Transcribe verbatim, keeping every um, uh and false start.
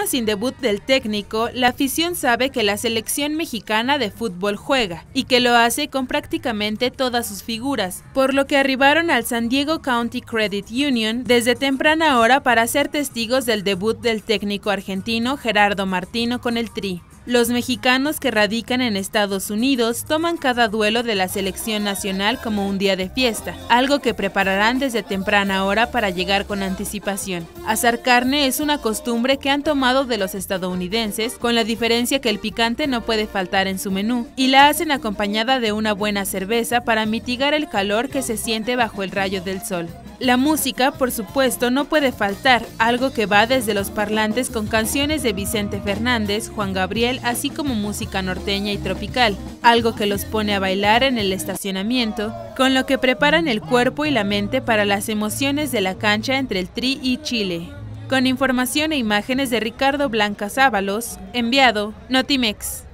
semana sin debut del técnico, la afición sabe que la selección mexicana de fútbol juega y que lo hace con prácticamente todas sus figuras, por lo que arribaron al San Diego County Credit Union desde temprana hora para ser testigos del debut del técnico argentino Gerardo Martino con el Tri. Los mexicanos que radican en Estados Unidos toman cada duelo de la selección nacional como un día de fiesta, algo que prepararán desde temprana hora para llegar con anticipación. Asar carne es una costumbre que han tomado de los estadounidenses, con la diferencia que el picante no puede faltar en su menú, y la hacen acompañada de una buena cerveza para mitigar el calor que se siente bajo el rayo del sol. La música, por supuesto, no puede faltar, algo que va desde los parlantes con canciones de Vicente Fernández, Juan Gabriel, así como música norteña y tropical, algo que los pone a bailar en el estacionamiento, con lo que preparan el cuerpo y la mente para las emociones de la cancha entre el Tri y Chile. Con información e imágenes de Ricardo Blancas Ábalos, enviado Notimex.